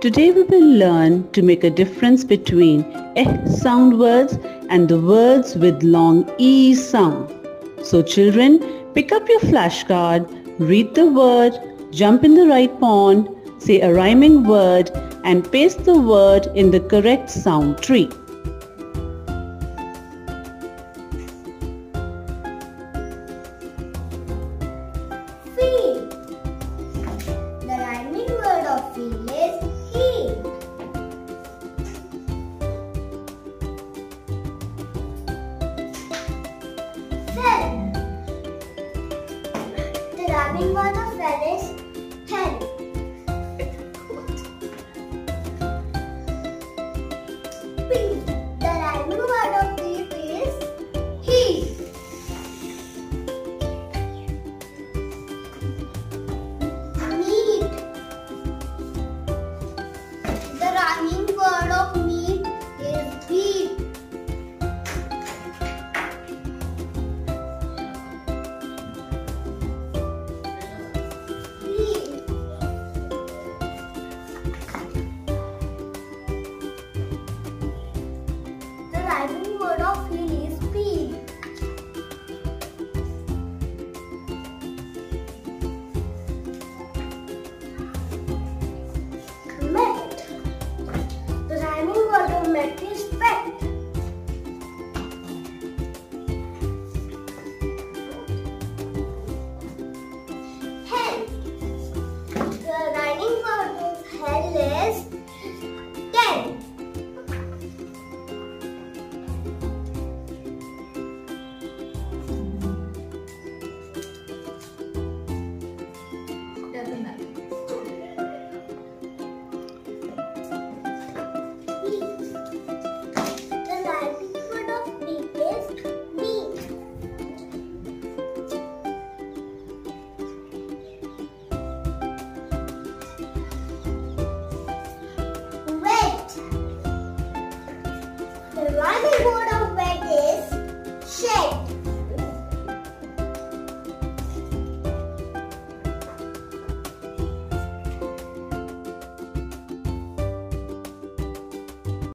Today we will learn to make a difference between sound words and the words with long E sound. So children, pick up your flashcard, read the word, jump in the right pond, say a rhyming word and paste the word in the correct sound tree. Field. The rhyming word of field is heel. Fell. The rhyming word of fell is hen. Peep. The rhyming word of peep is heel. Meat. The rhyming word of meat is beef. Heel. The rhyming word of heel is peel. Met. The rhyming word of met is pet. Hen. The rhyming word of hen is ten. The rhyming word of beak is meat. Wet. The rhyming word